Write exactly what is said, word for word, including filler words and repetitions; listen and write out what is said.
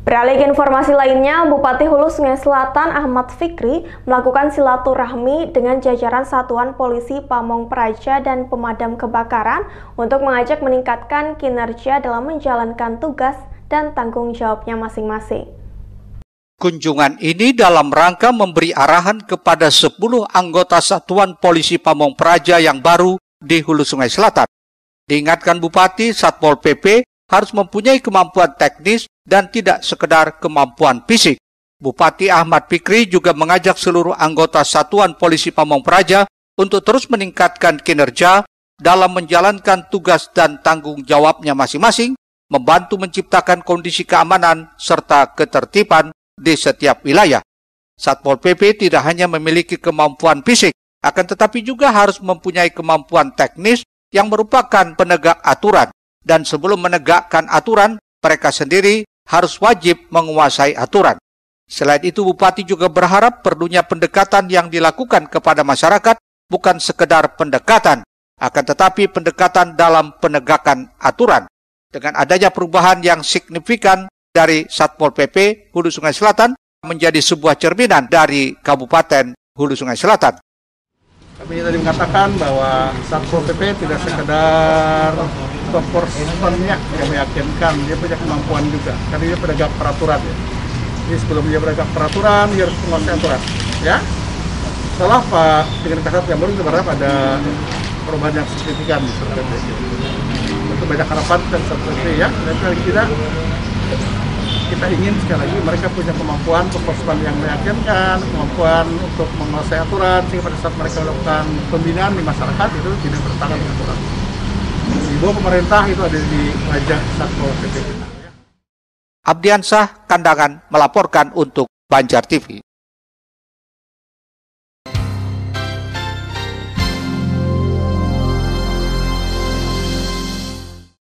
Beralih ke informasi lainnya, Bupati Hulu Sungai Selatan Ahmad Fikri melakukan silaturahmi dengan jajaran Satuan Polisi Pamong Praja dan Pemadam Kebakaran untuk mengajak meningkatkan kinerja dalam menjalankan tugas dan tanggung jawabnya masing-masing. Kunjungan ini dalam rangka memberi arahan kepada sepuluh anggota Satuan Polisi Pamong Praja yang baru di Hulu Sungai Selatan. Diingatkan Bupati, Satpol P P harus mempunyai kemampuan teknis dan tidak sekedar kemampuan fisik. Bupati Ahmad Fikri juga mengajak seluruh anggota Satuan Polisi Pamong Praja untuk terus meningkatkan kinerja dalam menjalankan tugas dan tanggung jawabnya masing-masing, membantu menciptakan kondisi keamanan serta ketertiban di setiap wilayah. Satpol P P tidak hanya memiliki kemampuan fisik, akan tetapi juga harus mempunyai kemampuan teknis yang merupakan penegak aturan. Dan sebelum menegakkan aturan, mereka sendiri harus wajib menguasai aturan. Selain itu, Bupati juga berharap perlunya pendekatan yang dilakukan kepada masyarakat bukan sekedar pendekatan, akan tetapi pendekatan dalam penegakan aturan. Dengan adanya perubahan yang signifikan dari Satpol P P Hulu Sungai Selatan menjadi sebuah cerminan dari Kabupaten Hulu Sungai Selatan. Kami tadi mengatakan bahwa Satpol P P tidak sekedar proporsionalnya yang meyakinkan, dia punya kemampuan juga, karena dia penegak peraturan ya. Jadi sebelum dia penegak peraturan, dia harus menguasai aturan ya. Setelah Pak dengan Kasat yang baru kita berharap ada perubahan yang signifikan di Satpol P P. Itu banyak harapan dan Satpol P P ya, dan lagi kita kita ingin sekali lagi mereka punya kemampuan proporsional yang meyakinkan, kemampuan untuk menguasai aturan, sehingga pada saat mereka melakukan pembinaan di masyarakat itu tidak bertentangan dengan aturan. Di bawah pemerintah itu ada di wajah Satpol P P. Abdiansyah Kandangan melaporkan untuk Banjar T V.